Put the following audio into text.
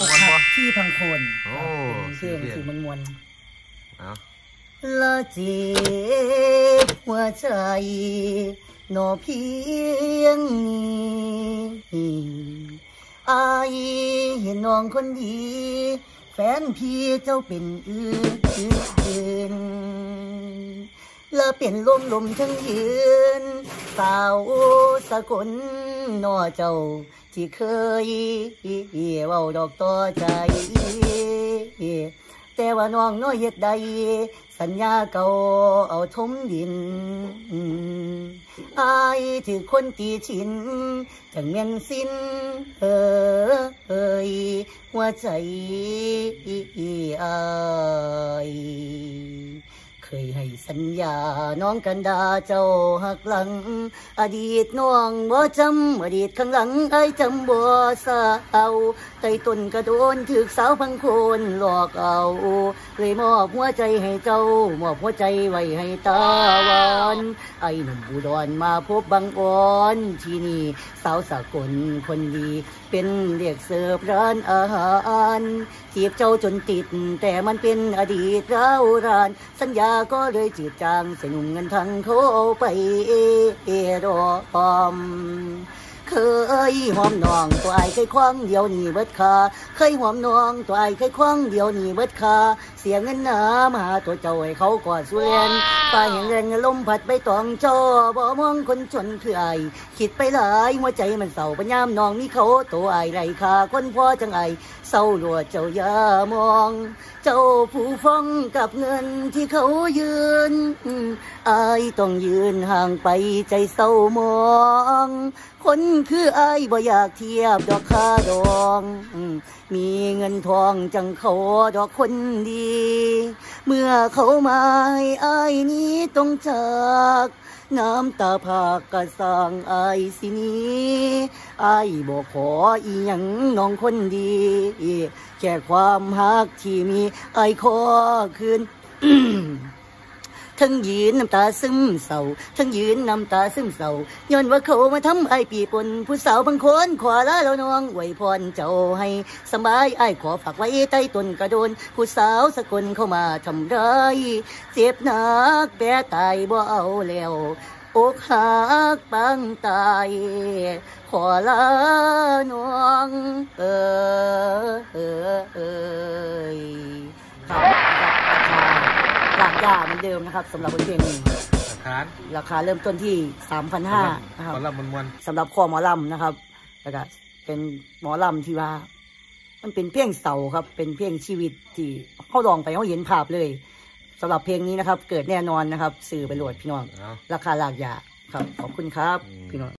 อกหักที่พังคนเป็นเพลงที่มวนละเจ็บหัวใจหนอเพียงนี้อายเห็นน้องคนดีแฟนพี่เจ้าเป็นอื่นและเป็นลมทั้งยืนสาวสกลนอเจ้าที่เคยเว้าดอกต่อใจแต่ว่าน้องน้อยเฮ็ดใดสัญญาเก่าเอาทมดินอายถือคนตีชินจังเมียนสิ้นหัวใจอายเคยให้สัญญาน้องกันดาเจ้าหักหลังอดีตน้องบ่จำอดีตข้างหลังไอ้จำบ่สาวไต่ต้นกระโดนถึกสาวพังโคนหลอกเอาเลยมอบหัวใจให้เจ้ามอบหัวใจไว้ให้ตาวันไอ้หนุ่มอุดรมาพบบังอ่อนที่นี่สาวสากลคนดีเป็นเรียกเสิร์ฟร้านอาหารจีบเจ้าจนติดแต่มันเป็นอดีตร้าวรานสัญญาก็เลยจืดจางใส่หนุ่มเงินทั้งเขาไปรอมเคยหอมน้องตัวไอ้เคยคว้างเดียวนี่เบิดคาเคยหอมน้องตัวไอ้เคยคว้างเดียวนี่เบิดคาเสียเงินน้ำหาตัวเจ้าให้เขากอดสุเรนป่าแห่งเงินลมพัดไปตองจอบ่มองคนจนคือไอ้คิดไปหลายหัวใจมันเศร้าปัญญามน้องมีเขาตัวไอ้ไรคาคนพ่อจังไอ้เศร้าหลวดเจ้าอย่ามองเจ้าผู้ฟ้องกับเงินที่เขายืนไอ้ต้องยืนห่างไปใจเศร้ามองคนคือไอ้บ่อยากเทียบดอกค่าดองมีเงินทองจังเขาดอกคนดีเมื่อเขามาให้ไอ้นี้ต้องจากน้ำตาพากกระสางไอ้สินี้ไอ้บอกขออีหยังน้องคนดีแค่ความฮักที่มีไอ้ขอคืน ทั้งยืนน้ำตาซึมเศร้าทั้งยืนน้ำตาซึมเศร้าย้อนว่าเขามาทำไอ้ปีปนผู้สาวบางคนขอลาแล้วน้องไว้พรเจ้าให้สบายไอ้ขอฝากไว้ใต้ต้นกระโดนผู้สาวสกลเข้ามาทำร้ายเจ็บหนักแบะตายบ่เอาแล้วอกหักปังตายขอลาน้องราคาเหมือนเดิมนะครับสำหรับเพลงนี้ราคาเริ่มต้นที่ 3,500 นะครับสำหรับคอหมอลำนะครับแล้วก็เป็นหมอลำที่ว่ามันเป็นเพลงเศร้าครับเป็นเพลงชีวิตที่เขาลองไปเขาเห็นภาพเลยสำหรับเพลงนี้นะครับเกิดแน่นอนนะครับสื่อไปโหลดพี่น้องราคาหลากยาครับขอบคุณครับพี่น้อง